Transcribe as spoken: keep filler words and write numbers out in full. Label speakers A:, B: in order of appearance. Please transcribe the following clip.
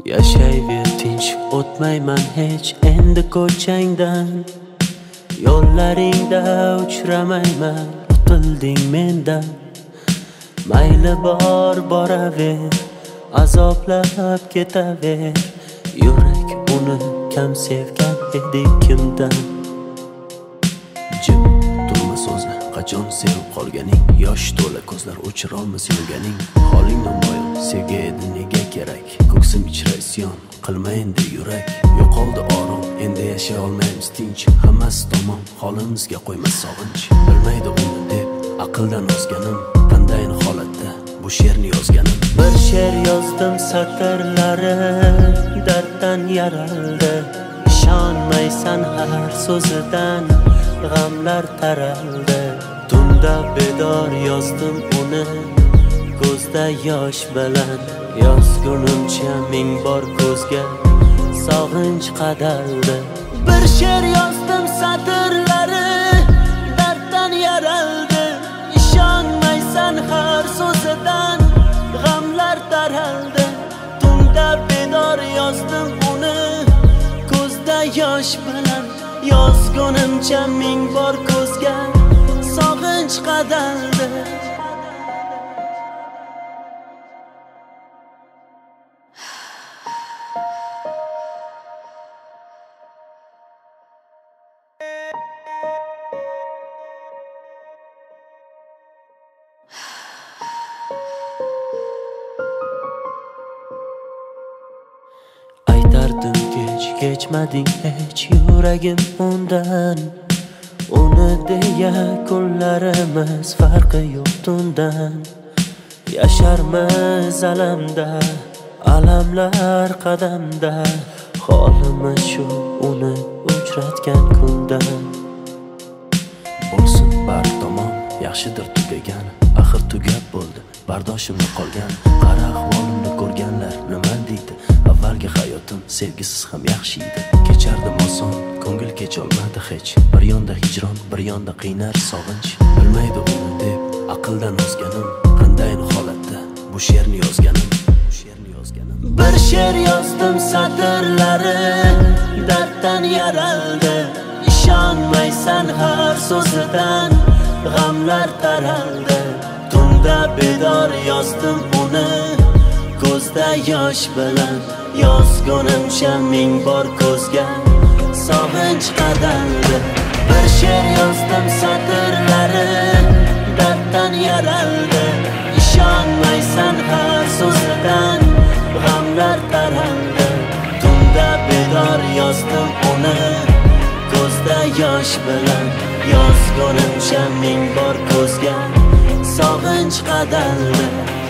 A: Yashayver tinch, o'tmayman hech endi ko'changdan. Yo'llaringda uchramayman, qutilding mendan. Mayli bor boraver, azoblab ketaver. Yurak uni kam sevgan edi kimdan. Jim turma so'zni, qachon sevib qolganing. Yosh to'la ko'zlar o'chirolmas yurganing. Holing namoyon, sevgi edi nega kerak. Ko'ksim ichra isyon, qilma endi yurak. Yo'qoldi orom, endi yashay olmaymiz tinch. Hammasi tamom, holimizga qo'ymas sog'inch. Bilmaydi uni deb aqldan ozganim. Qanday holatda bu she'rni yozganim. Bir she'r yozdim satrlari darddan yaraldi. Ishonmaysan har so'zidan g'amlar taraldi. Tunda bedor yozdim uni ko'zda yosh bilan. Yozgunimcha ming bor ko'zga sog'inch qadaldi. Bir she'r yozdim satrlari darddan yaraldi. Ishonmaysan har so'zidan g'amlar taraldi. Tunda bedor yozdim uni ko'zda yosh bilan. Yozgunimcha ming bor ko'zga sog'inch qadaldi. Aytardim kech, kechmading hech yuragim undan. Uni deya kunlarimiz farqi yo'q tundan. Yasharmiz alamda, alamlar qadamda. Holimiz shu uni uchratgan kundan. Bo'lsin bar tomon, yaxshidir tugagan. Axir tugab bo'ldi, bardoshimda qolgan. Qara ahvolimni ko'rganlar nima deydi? Avvalgi hayotim sevgisiz ham yaxshi edi. Kechardim oson, ko'ngil kecholmadi hech. Bir yonda hijron, bir yonda qiynar sog'inch. Bilmaydi uni deb aqldan ozganim. Qanday holatda bu she'rni yozganim. Bir she'r yozdim satrlari darddan yaraldi. Ishonmaysan har so'zidan g'amlar taraldi. Tunda bedor yozdim uni ko'zda yosh bilan. Yozgunimcha ming bor ko'zga sog'inch qadaldi. Bir she'r yozdim satrlari darddan yaraldi. Ishonmaysan har so'zidan g'amlar taraldi. Tunda bedor yozdim uni ko'zda yosh bilan. Yozgunimcha ming bor ko'zga sog'inch qadaldi.